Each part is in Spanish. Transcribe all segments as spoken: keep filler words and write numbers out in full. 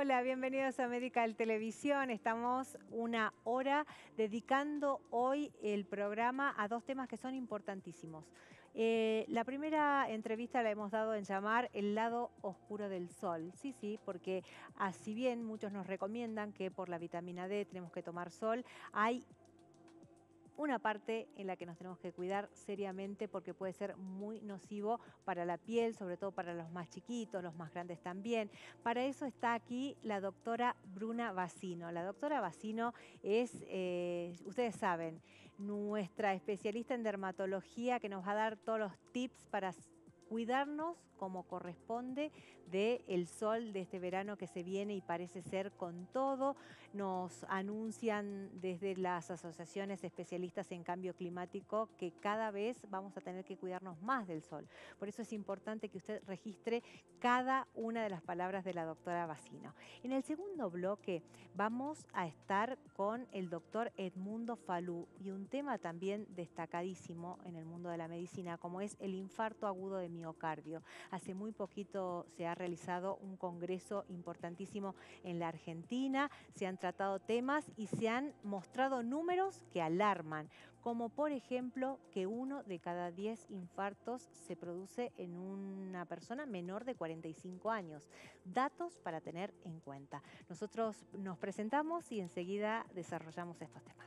Hola, bienvenidos a Medical Televisión. Estamos una hora dedicando hoy el programa a dos temas que son importantísimos. Eh, la primera entrevista la hemos dado en llamar El lado oscuro del sol. Sí, sí, porque así bien muchos nos recomiendan que por la vitamina D tenemos que tomar sol, hay una parte en la que nos tenemos que cuidar seriamente porque puede ser muy nocivo para la piel, sobre todo para los más chiquitos, los más grandes también. Para eso está aquí la doctora Bruna Bassino. La doctora Bassino es, eh, ustedes saben, nuestra especialista en dermatología que nos va a dar todos los tips para cuidarnos como corresponde del sol de este verano que se viene y parece ser con todo. Nos anuncian desde las asociaciones especialistas en cambio climático que cada vez vamos a tener que cuidarnos más del sol. Por eso es importante que usted registre cada una de las palabras de la doctora Bassino. En el segundo bloque vamos a estar con el doctor Edmundo Falú y un tema también destacadísimo en el mundo de la medicina como es el infarto agudo de miocardio. Hace muy poquito se ha realizado un congreso importantísimo en la Argentina, se han tratado temas y se han mostrado números que alarman, como por ejemplo que uno de cada diez infartos se produce en una persona menor de cuarenta y cinco años. Datos para tener en cuenta. Nosotros nos presentamos y enseguida desarrollamos estos temas.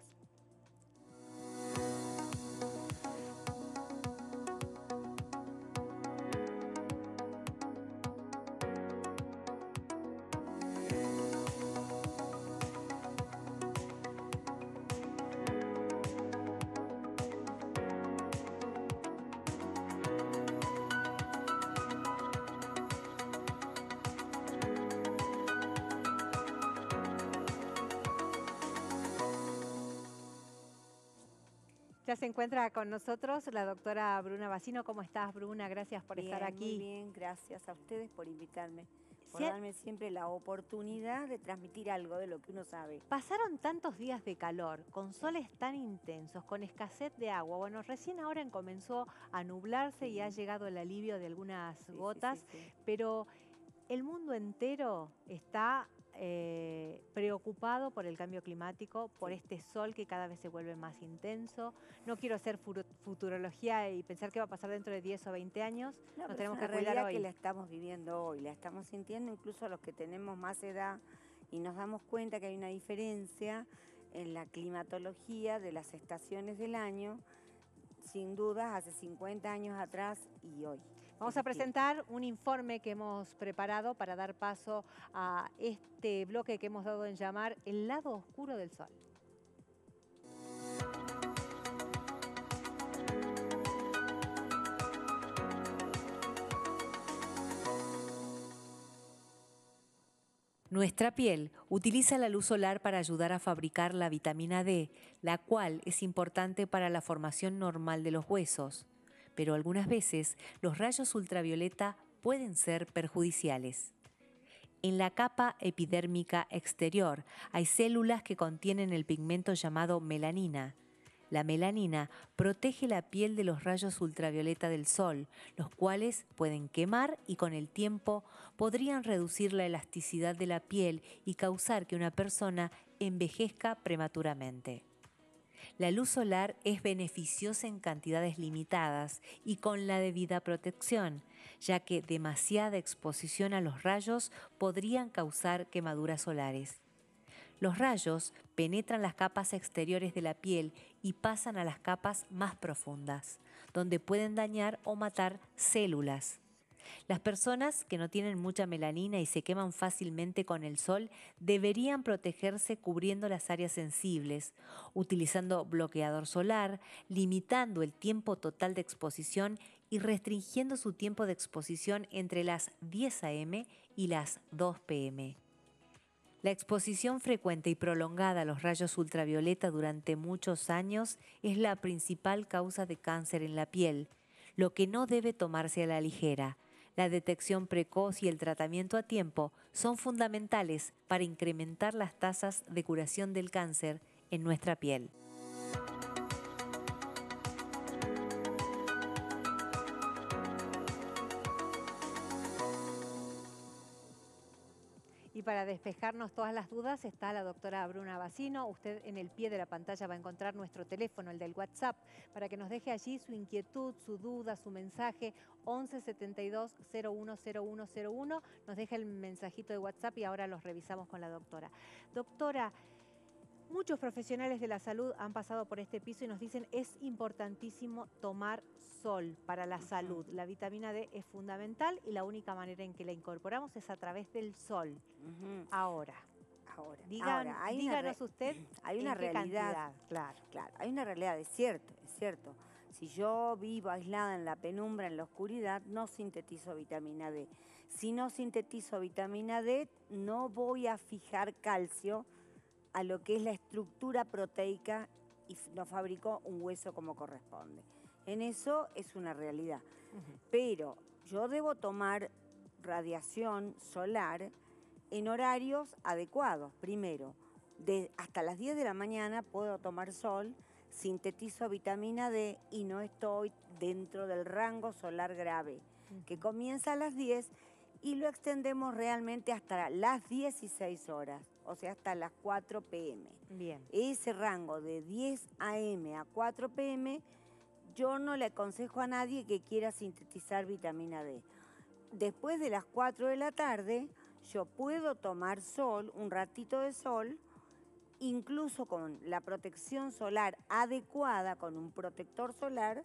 Ya se encuentra con nosotros la doctora Bruna Bassino. ¿Cómo estás, Bruna? Gracias por Bien, estar aquí. Muy bien, gracias a ustedes por invitarme, por ¿Sí? darme siempre la oportunidad de transmitir algo de lo que uno sabe. Pasaron tantos días de calor, con soles tan intensos, con escasez de agua. Bueno, recién ahora comenzó a nublarse Sí. y ha llegado el alivio de algunas Sí, gotas, sí, sí, sí. pero el mundo entero está eh, preocupado por el cambio climático, por Sí. este sol que cada vez se vuelve más intenso. No quiero hacer futurología y pensar qué va a pasar dentro de diez o veinte años. No, Nos pero tenemos es una que cuidar realidad que hoy. la estamos viviendo hoy, la estamos sintiendo incluso los que tenemos más edad y nos damos cuenta que hay una diferencia en la climatología de las estaciones del año, sin dudas, hace cincuenta años atrás y hoy. Vamos Es a decir, presentar un informe que hemos preparado para dar paso a este bloque que hemos dado en llamar El lado oscuro del sol. Nuestra piel utiliza la luz solar para ayudar a fabricar la vitamina D, la cual es importante para la formación normal de los huesos. Pero algunas veces los rayos ultravioleta pueden ser perjudiciales. En la capa epidérmica exterior hay células que contienen el pigmento llamado melanina. La melanina protege la piel de los rayos ultravioleta del sol, los cuales pueden quemar y con el tiempo podrían reducir la elasticidad de la piel y causar que una persona envejezca prematuramente. La luz solar es beneficiosa en cantidades limitadas y con la debida protección, ya que demasiada exposición a los rayos podrían causar quemaduras solares. Los rayos penetran las capas exteriores de la piel y pasan a las capas más profundas, donde pueden dañar o matar células. Las personas que no tienen mucha melanina y se queman fácilmente con el sol deberían protegerse cubriendo las áreas sensibles, utilizando bloqueador solar, limitando el tiempo total de exposición y restringiendo su tiempo de exposición entre las diez a eme y las dos pe eme. La exposición frecuente y prolongada a los rayos ultravioleta durante muchos años es la principal causa de cáncer en la piel, lo que no debe tomarse a la ligera. La detección precoz y el tratamiento a tiempo son fundamentales para incrementar las tasas de curación del cáncer en nuestra piel. Y para despejarnos todas las dudas está la doctora Bruna Bassino. Usted en el pie de la pantalla va a encontrar nuestro teléfono, el del WhatsApp, para que nos deje allí su inquietud, su duda, su mensaje. once setenta y dos cero uno cero uno cero uno. Nos deja el mensajito de WhatsApp y ahora los revisamos con la doctora. Doctora, muchos profesionales de la salud han pasado por este piso y nos dicen es importantísimo tomar sol para la salud. La vitamina D es fundamental y la única manera en que la incorporamos es a través del sol. Uh-huh. Ahora, ahora, digan, ahora hay díganos una usted hay una en qué realidad, cantidad. Claro. claro, hay una realidad, es cierto, es cierto. Si yo vivo aislada en la penumbra, en la oscuridad, no sintetizo vitamina D. Si no sintetizo vitamina D, no voy a fijar calcio a lo que es la estructura proteica y no fabricó un hueso como corresponde. En eso es una realidad. Uh-huh. Pero yo debo tomar radiación solar en horarios adecuados. Primero, de hasta las diez de la mañana puedo tomar sol, sintetizo vitamina D y no estoy dentro del rango solar grave, uh-huh. que comienza a las diez y lo extendemos realmente hasta las dieciséis horas. O sea, hasta las cuatro pe eme. Bien. Ese rango de diez a eme a cuatro pe eme, yo no le aconsejo a nadie que quiera sintetizar vitamina D. Después de las cuatro de la tarde, yo puedo tomar sol, un ratito de sol, incluso con la protección solar adecuada, con un protector solar,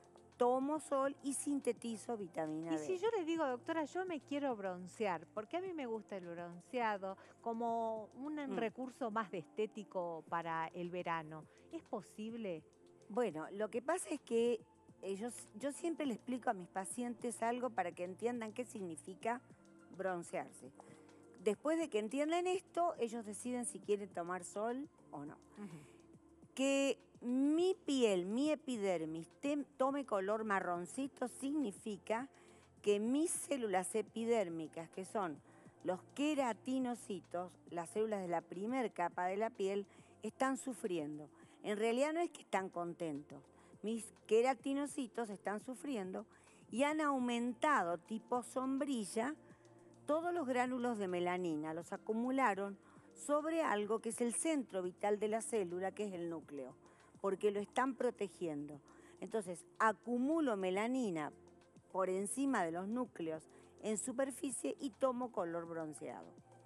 tomo sol y sintetizo vitamina D. D. Y si yo le digo, doctora, yo me quiero broncear, porque a mí me gusta el bronceado como un mm. recurso más de estético para el verano, ¿es posible? Bueno, lo que pasa es que ellos, yo siempre le explico a mis pacientes algo para que entiendan qué significa broncearse. Después de que entiendan esto, ellos deciden si quieren tomar sol o no. Uh-huh. Que mi piel, mi epidermis, te, tome color marroncito significa que mis células epidérmicas, que son los queratinocitos, las células de la primer capa de la piel, están sufriendo. En realidad no es que están contentos. Mis queratinocitos están sufriendo y han aumentado tipo sombrilla todos los gránulos de melanina, los acumularon sobre algo que es el centro vital de la célula, que es el núcleo, porque lo están protegiendo. Entonces, acumulo melanina por encima de los núcleos en superficie y tomo color bronceado.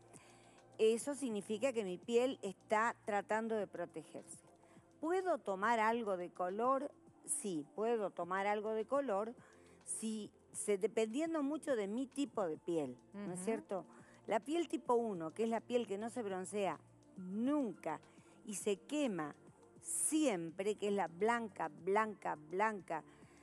Eso significa que mi piel está tratando de protegerse. ¿Puedo tomar algo de color? Sí, puedo tomar algo de color, si, se, dependiendo mucho de mi tipo de piel, ¿no uh-huh. es cierto? La piel tipo uno, que es la piel que no se broncea nunca y se quema siempre, que es la blanca, blanca, blanca,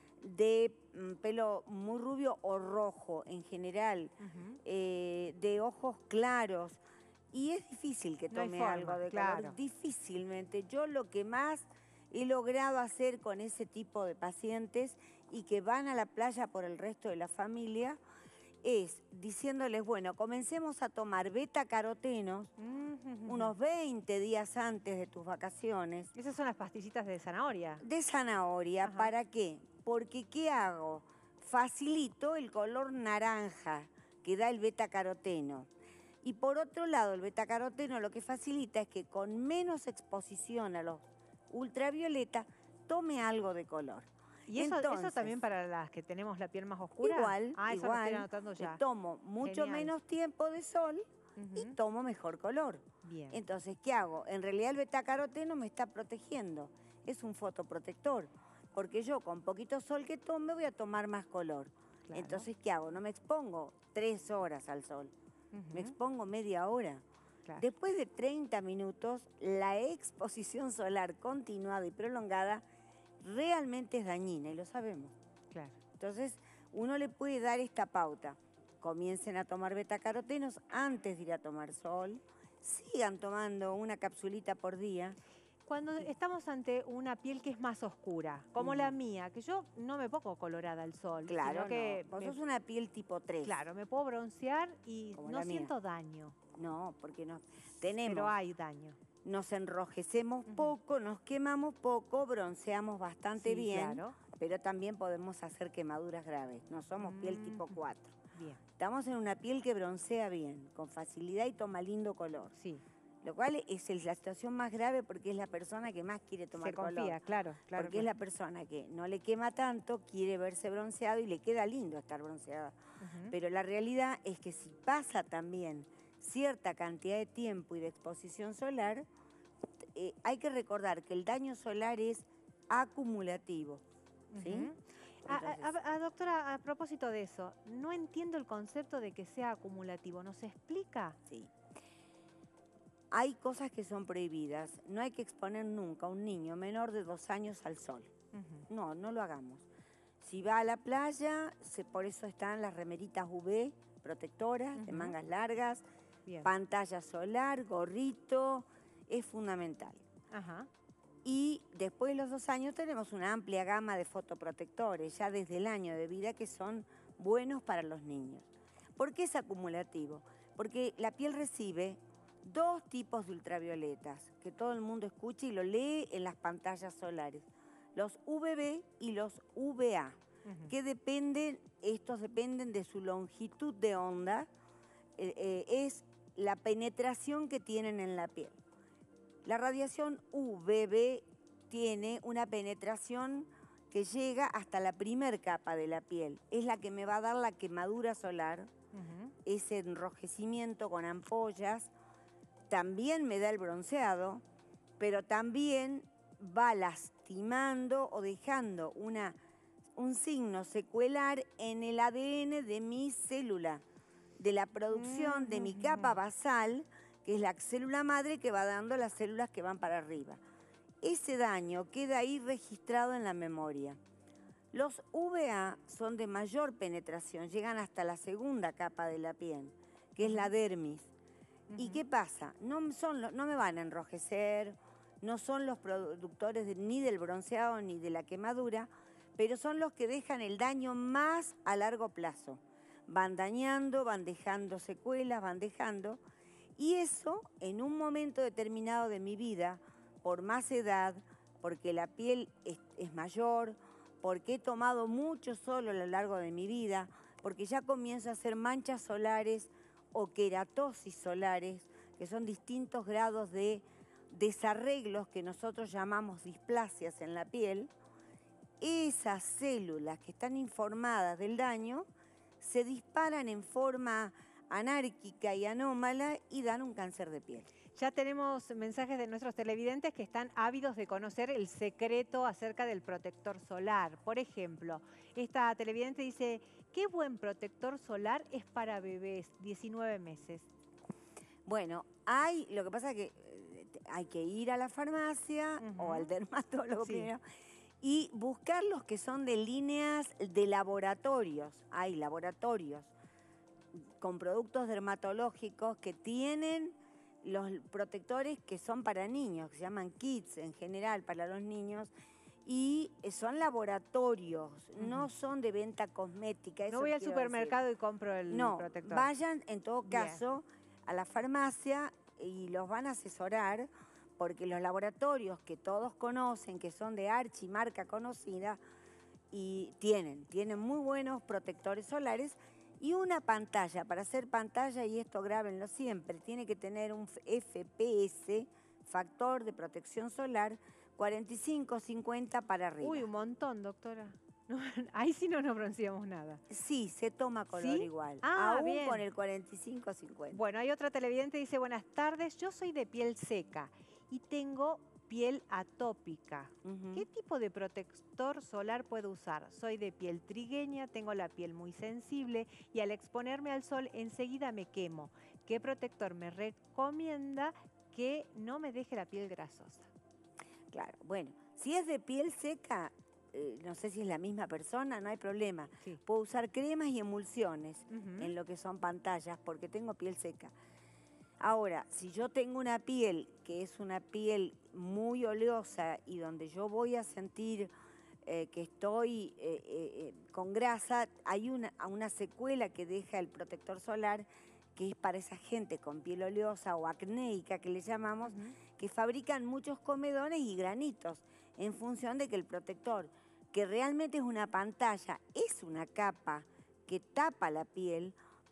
de pelo muy rubio o rojo en general, uh-huh. eh, de ojos claros, y es difícil que tome no algo de claro. color, difícilmente. Yo lo que más he logrado hacer con ese tipo de pacientes y que van a la playa por el resto de la familia es diciéndoles, bueno, comencemos a tomar beta-carotenos uh-huh. unos veinte días antes de tus vacaciones. Esas son las pastillitas de zanahoria. De zanahoria, uh-huh. ¿para qué? Porque ¿qué hago? Facilito el color naranja que da el beta-caroteno. Y por otro lado, el betacaroteno lo que facilita es que con menos exposición a los ultravioleta tome algo de color. ¿Y eso, Entonces, eso también para las que tenemos la piel más oscura? Igual, ah, eso igual, lo estoy anotando ya. Tomo mucho Genial. menos tiempo de sol uh-huh. y tomo mejor color. Bien. Entonces, ¿qué hago? En realidad el betacaroteno me está protegiendo, es un fotoprotector, porque yo con poquito sol que tome voy a tomar más color. Claro. Entonces, ¿qué hago? No me expongo tres horas al sol. Uh-huh. Me expongo media hora. Claro. Después de treinta minutos, la exposición solar continuada y prolongada realmente es dañina y lo sabemos. Claro. Entonces, uno le puede dar esta pauta. Comiencen a tomar betacarotenos antes de ir a tomar sol. Sigan tomando una capsulita por día. Cuando estamos ante una piel que es más oscura, como uh-huh. la mía, que yo no me pongo colorada al sol. Claro, sino que no. Vos me... sos una piel tipo tres. Claro, me puedo broncear y como no siento daño. No, porque no tenemos. Pero hay daño. Nos enrojecemos uh-huh. poco, nos quemamos poco, bronceamos bastante sí, bien, claro. pero también podemos hacer quemaduras graves. No somos uh-huh. piel tipo cuatro. Bien. estamos en una piel que broncea bien, con facilidad y toma lindo color. Sí. Lo cual es el- la situación más grave porque es la persona que más quiere tomar Se confía, color. claro, claro. Porque es la persona que no le quema tanto, quiere verse bronceado y le queda lindo estar bronceada. Ujú. Pero la realidad es que si pasa también cierta cantidad de tiempo y de exposición solar, eh, hay que recordar que el daño solar es acumulativo. ¿Sí? Ujú. A- a- Entonces, a- a- doctora, a propósito de eso, no entiendo el concepto de que sea acumulativo. ¿Nos explica? sí. Hay cosas que son prohibidas. No hay que exponer nunca a un niño menor de dos años al sol. Ujú. No, no lo hagamos. Si va a la playa, se, por eso están las remeritas U V protectoras, de Ujú. mangas largas, Bien. pantalla solar, gorrito, es fundamental. Ajá. Y después de los dos años tenemos una amplia gama de fotoprotectores, ya desde el año de vida, que son buenos para los niños. ¿Por qué es acumulativo? Porque la piel recibe dos tipos de ultravioletas, que todo el mundo escucha y lo lee en las pantallas solares. Los U V B y los U V A, Ujú. que dependen, estos dependen de su longitud de onda, eh, eh, es la penetración que tienen en la piel. La radiación U V B tiene una penetración que llega hasta la primer capa de la piel. Es la que me va a dar la quemadura solar, Ujú. ese enrojecimiento con ampollas. También me da el bronceado, pero también va lastimando o dejando una, un signo secuelar en el A D N de mi célula, de la producción de mi capa basal, que es la célula madre que va dando las células que van para arriba. Ese daño queda ahí registrado en la memoria. Los U V A son de mayor penetración, llegan hasta la segunda capa de la piel, que es la dermis. ¿Y Ujú. qué pasa? No, son, lo- no me van a enrojecer, no son los productores de- ni del bronceado ni de la quemadura, pero son los que dejan el daño más a largo plazo. Van dañando, van dejando secuelas, van dejando. Y eso, en un momento determinado de mi vida, por más edad, porque la piel es, es mayor, porque he tomado mucho sol a lo largo de mi vida, porque ya comienzo a hacer manchas solares o queratosis solares, que son distintos grados de desarreglos que nosotros llamamos displasias en la piel. Esas células que están informadas del daño se disparan en forma anárquica y anómala y dan un cáncer de piel. Ya tenemos mensajes de nuestros televidentes que están ávidos de conocer el secreto acerca del protector solar. Por ejemplo, esta televidente dice, qué buen protector solar es para bebés, diecinueve meses. Bueno, hay, lo que pasa es que eh, hay que ir a la farmacia o al Ujú. dermatólogo Sí. primero y buscar los que son de líneas de laboratorios. Hay laboratorios con productos dermatológicos que tienen los protectores que son para niños, que se llaman kits en general para los niños, y son laboratorios, no Ujú. son de venta cosmética. No eso voy al quiero decir. supermercado y compro el No, protector. vayan en todo Bien. caso a la farmacia y los van a asesorar, porque los laboratorios que todos conocen, que son de archi, marca conocida, y tienen, tienen muy buenos protectores solares y una pantalla. Para hacer pantalla, y esto grábenlo siempre, tiene que tener un F P S, factor de protección solar, cuarenta y cinco, cincuenta para arriba. Uy, un montón, doctora. No, ahí sí no nos bronceamos nada. Sí, se toma color ¿Sí? igual, Ah, aún bien. con el cuarenta y cinco, cincuenta. Bueno, hay otra televidente que dice, buenas tardes, yo soy de piel seca y tengo piel atópica. Ujú. ¿Qué tipo de protector solar puedo usar? Soy de piel trigueña, tengo la piel muy sensible y al exponerme al sol enseguida me quemo. ¿Qué protector me recomienda que no me deje la piel grasosa? Claro, bueno, si es de piel seca, eh, no sé si es la misma persona, no hay problema. Sí. Puedo usar cremas y emulsiones Ujú. en lo que son pantallas porque tengo piel seca. Ahora, si yo tengo una piel que es una piel muy oleosa y donde yo voy a sentir eh, que estoy eh, eh, eh, con grasa, hay una, una secuela que deja el protector solar, que es para esa gente con piel oleosa o acnéica que le llamamos, Ujú. que fabrican muchos comedones y granitos en función de que el protector, que realmente es una pantalla, es una capa que tapa la piel,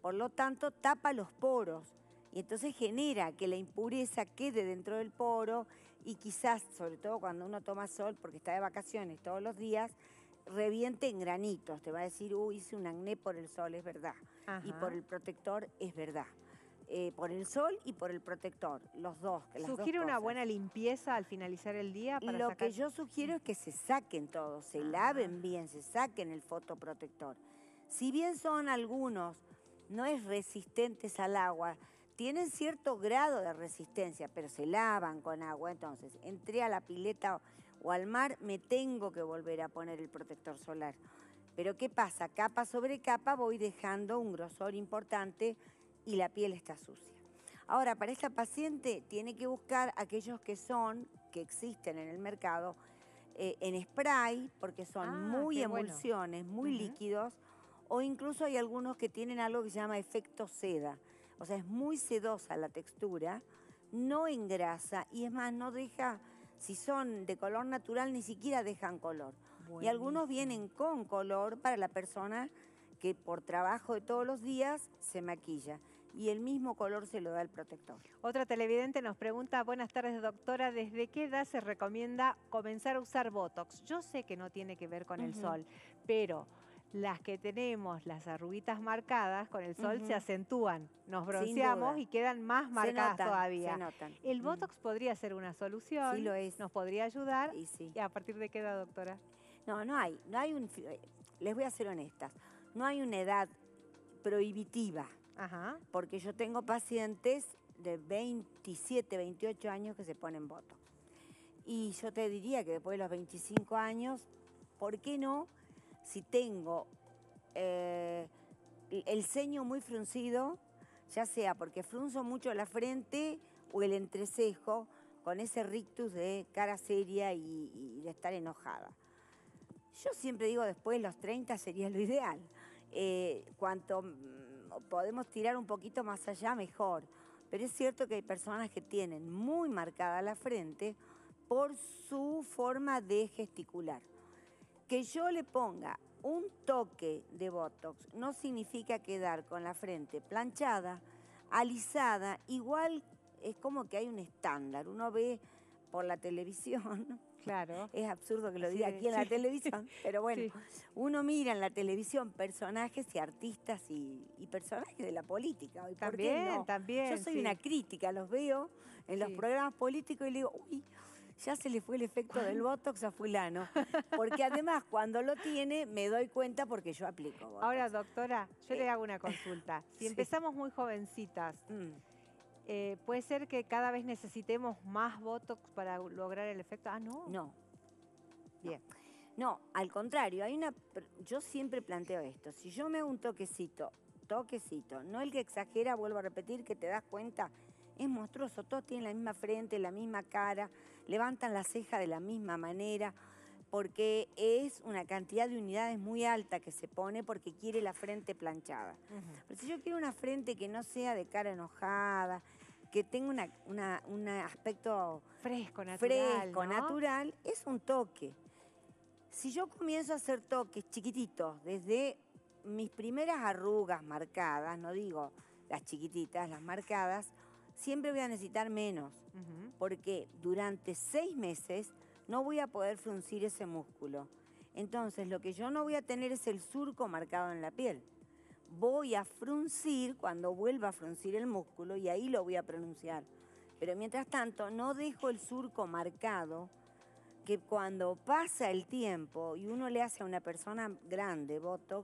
Por lo tanto, tapa los poros y entonces genera que la impureza quede dentro del poro y quizás, sobre todo cuando uno toma sol porque está de vacaciones todos los días, reviente en granitos. Te va a decir, uy, hice un acné por el sol, es verdad. Ajá. Y por el protector, es verdad. Eh, por el sol y por el protector, los dos. Las ¿Sugiere dos una cosas. buena limpieza al finalizar el día? Para Lo sacar... que yo sugiero es que se saquen todos, se Ah. laven bien, se saquen el fotoprotector. Si bien son algunos, no es resistentes al agua, tienen cierto grado de resistencia, pero se lavan con agua. Entonces, entré a la pileta o al mar, me tengo que volver a poner el protector solar. Pero ¿qué pasa? Capa sobre capa voy dejando un grosor importante y la piel está sucia. Ahora, para esta paciente tiene que buscar aquellos que son, que existen en el mercado, eh, en spray, porque son Ah, muy qué bueno. emulsiones, muy Uh-huh. líquidos, o incluso hay algunos que tienen algo que se llama efecto seda. O sea, es muy sedosa la textura, no engrasa y es más, no deja, si son de color natural, ni siquiera dejan color. Buenísimo. Y algunos vienen con color para la persona que por trabajo de todos los días se maquilla. Y el mismo color se lo da el protector. Otra televidente nos pregunta, buenas tardes doctora, ¿desde qué edad se recomienda comenzar a usar Botox? Yo sé que no tiene que ver con uh-huh. el sol, pero las que tenemos las arruguitas marcadas con el sol uh-huh. se acentúan, nos bronceamos y quedan más marcadas se notan, todavía. Se notan. ¿El Botox uh-huh. podría ser una solución? Sí lo es. ¿Nos podría ayudar? Y, sí. ¿Y a partir de qué edad, doctora? No, no hay, no hay un, les voy a ser honestas, no hay una edad prohibitiva. Ajá. Porque yo tengo pacientes de veintisiete, veintiocho años que se ponen Botox. Y yo te diría que después de los veinticinco años, ¿por qué no? Si tengo eh, el ceño muy fruncido, ya sea porque frunzo mucho la frente o el entrecejo, con ese rictus de cara seria y, y de estar enojada. Yo siempre digo después de los treinta sería lo ideal. Eh, cuanto podemos tirar un poquito más allá, mejor. Pero es cierto que hay personas que tienen muy marcada la frente por su forma de gesticular. Que yo le ponga un toque de Botox no significa quedar con la frente planchada, alisada, igual es como que hay un estándar. Uno ve por la televisión. Claro. Es absurdo que lo diga sí, aquí en sí. la televisión, pero bueno, sí. uno mira en la televisión personajes y artistas y, y personajes de la política. ¿Y también, por qué no? también. Yo soy sí. una crítica, los veo en los sí. programas políticos y le digo, uy, ya se le fue el efecto del Botox a fulano. Porque además, cuando lo tiene, me doy cuenta porque yo aplico Botox. Ahora, doctora, yo eh. le hago una consulta. Si sí. empezamos muy jovencitas, mm. Eh, ¿puede ser que cada vez necesitemos más Botox para lograr el efecto? Ah, no. No. Bien. No, al contrario, hay una. Yo siempre planteo esto. Si yo me hago un toquecito, toquecito, no el que exagera, vuelvo a repetir, que te das cuenta, es monstruoso. Todos tienen la misma frente, la misma cara, levantan la ceja de la misma manera, porque es una cantidad de unidades muy alta que se pone porque quiere la frente planchada. Uh-huh. Pero si yo quiero una frente que no sea de cara enojada, que tenga una, una, un aspecto fresco, natural, fresco, ¿no? natural, es un toque. Si yo comienzo a hacer toques chiquititos, desde mis primeras arrugas marcadas, no digo las chiquititas, las marcadas, siempre voy a necesitar menos, uh-huh. porque durante seis meses no voy a poder fruncir ese músculo. Entonces, lo que yo no voy a tener es el surco marcado en la piel. Voy a fruncir cuando vuelva a fruncir el músculo y ahí lo voy a pronunciar. Pero mientras tanto, no dejo el surco marcado, que cuando pasa el tiempo y uno le hace a una persona grande Botox,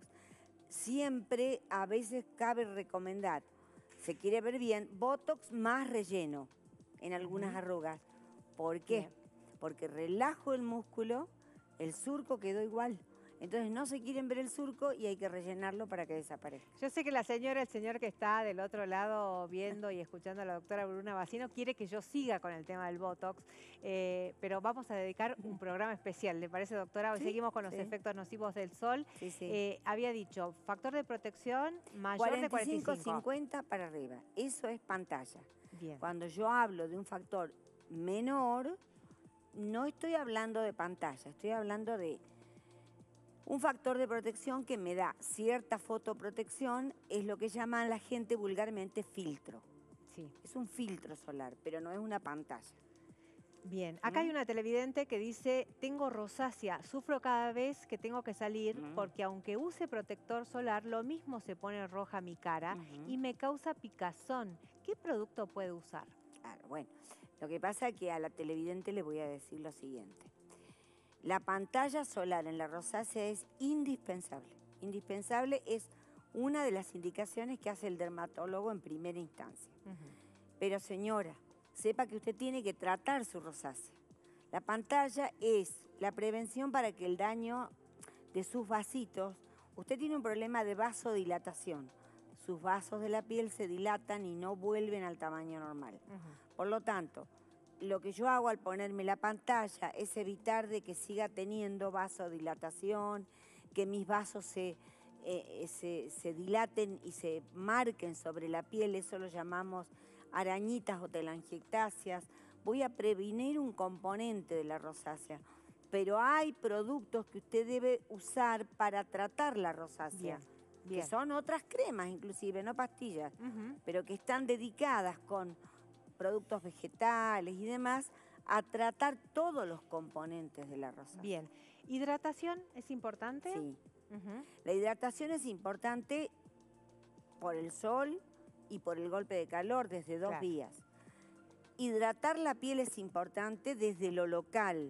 siempre a veces cabe recomendar, se quiere ver bien, Botox más relleno en algunas uh-huh. arrugas. ¿Por qué? Bien. Porque relajo el músculo, el surco quedó igual. Entonces no se quieren ver el surco y hay que rellenarlo para que desaparezca. Yo sé que la señora, el señor que está del otro lado viendo y escuchando a la doctora Bruna Bacino quiere que yo siga con el tema del Botox, eh, pero vamos a dedicar un programa especial. ¿Le parece, doctora? Hoy ¿Sí? seguimos con los sí. efectos nocivos del sol. Sí, sí. Eh, había dicho, factor de protección mayor de cuarenta y cinco. cincuenta para arriba. Eso es pantalla. Bien. Cuando yo hablo de un factor menor, no estoy hablando de pantalla, estoy hablando de Un factor de protección que me da cierta fotoprotección es lo que llaman la gente vulgarmente filtro. Sí. Es un filtro solar, pero no es una pantalla. Bien, acá ¿Mm? hay una televidente que dice, tengo rosácea, sufro cada vez que tengo que salir ¿Mm? porque aunque use protector solar, lo mismo se pone roja mi cara ¿Mm? y me causa picazón. ¿Qué producto puedo usar? Claro, bueno, lo que pasa es que a la televidente le voy a decir lo siguiente. La pantalla solar en la rosácea es indispensable. Indispensable es una de las indicaciones que hace el dermatólogo en primera instancia. Uh-huh. Pero señora, sepa que usted tiene que tratar su rosácea. La pantalla es la prevención para que el daño de sus vasitos, usted tiene un problema de vasodilatación. Sus vasos de la piel se dilatan y no vuelven al tamaño normal. Uh-huh. Por lo tanto, lo que yo hago al ponerme la pantalla es evitar de que siga teniendo vasodilatación, que mis vasos se, eh, se, se dilaten y se marquen sobre la piel, eso lo llamamos arañitas o telangiectasias. Voy a prevenir un componente de la rosácea, pero hay productos que usted debe usar para tratar la rosácea. Bien. Bien. Que son otras cremas inclusive, no pastillas, uh-huh. pero que están dedicadas con productos vegetales y demás a tratar todos los componentes de la rosácea. Bien. ¿Hidratación es importante? Sí. Uh-huh. La hidratación es importante por el sol y por el golpe de calor desde dos claro. vías. Hidratar la piel es importante desde lo local.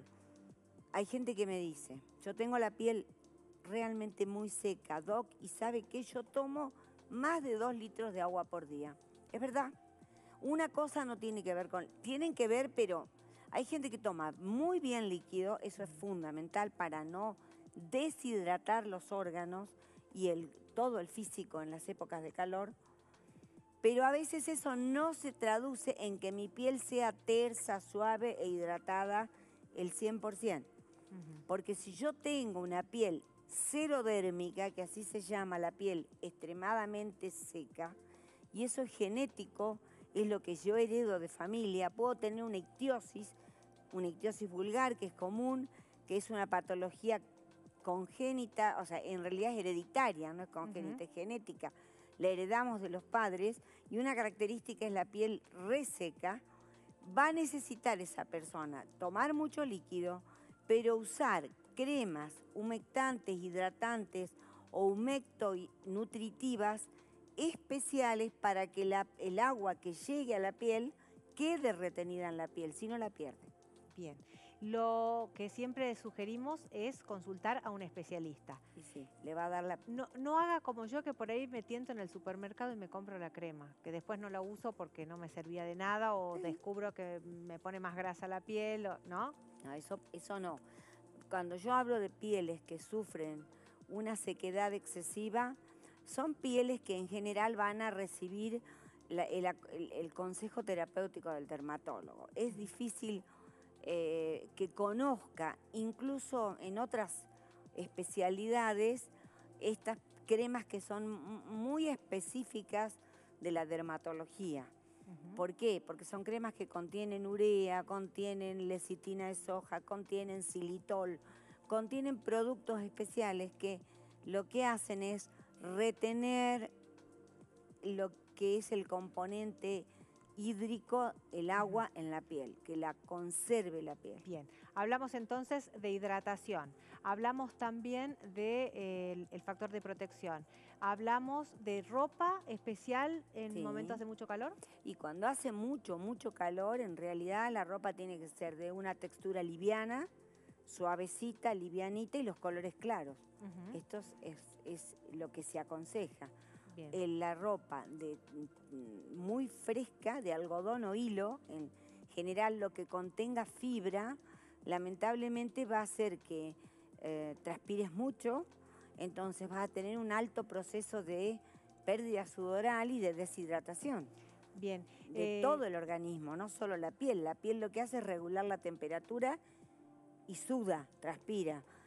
Hay gente que me dice, yo tengo la piel realmente muy seca, Doc, y sabe que yo tomo más de dos litros de agua por día. Es verdad, una cosa no tiene que ver con... Tienen que ver, pero hay gente que toma muy bien líquido, eso es fundamental para no deshidratar los órganos y el, todo el físico en las épocas de calor, pero a veces eso no se traduce en que mi piel sea tersa, suave e hidratada el cien por ciento. Uh-huh. Porque si yo tengo una piel xerodérmica, que así se llama la piel extremadamente seca, y eso es genético, es lo que yo heredo de familia, puedo tener una ictiosis, una ictiosis vulgar que es común, que es una patología congénita, o sea, en realidad es hereditaria, no es congénita, uh-huh. es genética, la heredamos de los padres, y una característica es la piel reseca. Va a necesitar esa persona tomar mucho líquido, pero usar cremas humectantes, hidratantes o humecto-nutritivas especiales para que la, el agua que llegue a la piel quede retenida en la piel, si no la pierde. Bien. Lo que siempre sugerimos es consultar a un especialista. Y sí, le va a dar la... No, no haga como yo, que por ahí me tiento en el supermercado y me compro la crema, que después no la uso porque no me servía de nada o sí. descubro que me pone más grasa la piel, ¿no? No, eso, eso no. Cuando yo hablo de pieles que sufren una sequedad excesiva, son pieles que en general van a recibir la, el, el, el consejo terapéutico del dermatólogo. Es difícil eh, que conozca, incluso en otras especialidades, estas cremas que son muy específicas de la dermatología. Uh-huh. ¿Por qué? Porque son cremas que contienen urea, contienen lecitina de soja, contienen xilitol, contienen productos especiales que lo que hacen es retener lo que es el componente hídrico, el agua en la piel, que la conserve la piel. Bien, hablamos entonces de hidratación, hablamos también del de, eh, factor de protección, hablamos de ropa especial en sí. momentos de mucho calor. Y cuando hace mucho, mucho calor, en realidad la ropa tiene que ser de una textura liviana, suavecita, livianita y los colores claros. Uh-huh. Esto es, es lo que se aconseja. En la ropa de, muy fresca, de algodón o hilo, en general lo que contenga fibra, lamentablemente va a hacer que eh, transpires mucho, entonces vas a tener un alto proceso de pérdida sudoral y de deshidratación. Bien. De eh... todo el organismo, no solo la piel. La piel lo que hace es regular la temperatura y suda, transpira.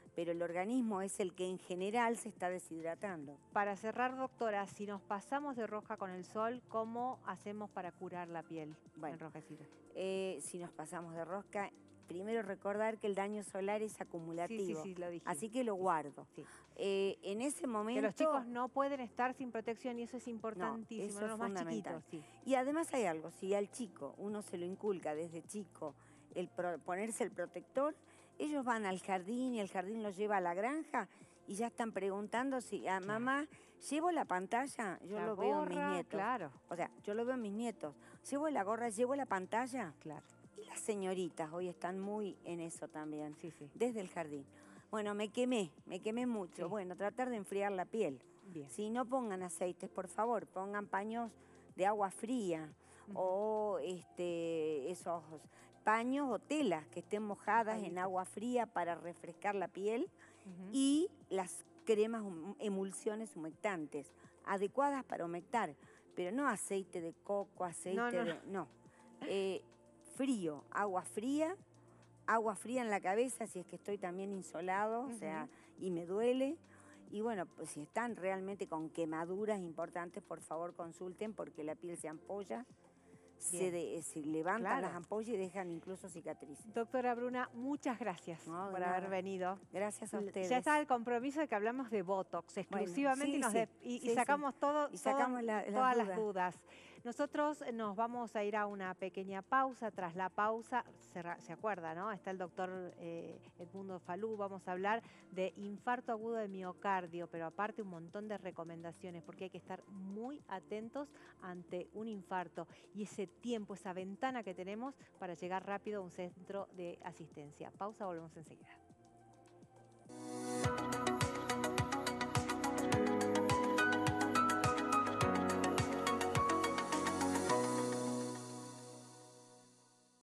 pero el organismo es el que en general se está deshidratando. Para cerrar, doctora, si nos pasamos de rosca con el sol, ¿cómo hacemos para curar la piel bueno, enrojecida? Eh, si nos pasamos de rosca, primero recordar que el daño solar es acumulativo, sí, sí, sí, lo dije. así que lo guardo. Sí. Eh, en ese momento... Que los chicos no pueden estar sin protección y eso es importantísimo, no, eso ¿no? Los es más fundamental. chiquitos. Sí. Y además hay algo, si al chico uno se lo inculca desde chico, el pro, ponerse el protector, ellos van al jardín y el jardín los lleva a la granja y ya están preguntando si a Claro. mamá, ¿llevo la pantalla? Yo La lo gorra, veo en mis nietos. Claro. O sea, yo lo veo en mis nietos. ¿Llevo la gorra? ¿Llevo la pantalla? Claro. Y las señoritas hoy están muy en eso también, sí, sí. desde el jardín. Bueno, me quemé, me quemé mucho. Sí. Bueno, tratar de enfriar la piel. Bien. Si no pongan aceites, por favor, pongan paños de agua fría uh-huh. o este, esos paños o telas que estén mojadas Mojaditas. en agua fría para refrescar la piel uh-huh. y las cremas, emulsiones humectantes, adecuadas para humectar, pero no aceite de coco, aceite no, no. de... No, eh, frío, agua fría, agua fría en la cabeza si es que estoy también insolado, uh-huh. o sea, y me duele. Y bueno, pues si están realmente con quemaduras importantes, por favor consulten porque la piel se ampolla, se, de, se levantan claro. las ampollas y dejan incluso cicatrices. Doctora Bruna, muchas gracias no, por nada. haber venido. Gracias a ustedes. Ya está el compromiso de que hablamos de Botox exclusivamente bueno, sí, y, nos sí, de, y, sí, y sacamos, sí. todo, y sacamos todo, la, las todas dudas. las dudas. Nosotros nos vamos a ir a una pequeña pausa. Tras la pausa, se, se acuerda, ¿no? Está el doctor eh, Edmundo Falú. Vamos a hablar de infarto agudo de miocardio, pero aparte un montón de recomendaciones porque hay que estar muy atentos ante un infarto y ese tiempo, esa ventana que tenemos para llegar rápido a un centro de asistencia. Pausa, volvemos enseguida.